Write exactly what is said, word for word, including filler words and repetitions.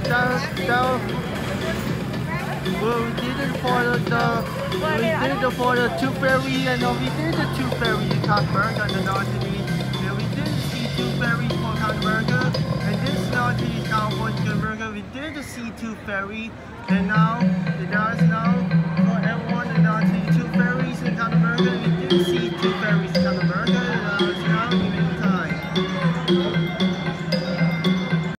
that, that, well, we did it for the, the we did it for the Tooth Fairy, and uh, we did the Tooth Fairy in Cosmurg and the Naughty. And we did see Tooth Fairy for Cosmurg, and this Naughty California Burger, we did see Tooth Fairy, and now, it does now for everyone the Naughty Tooth Fairy.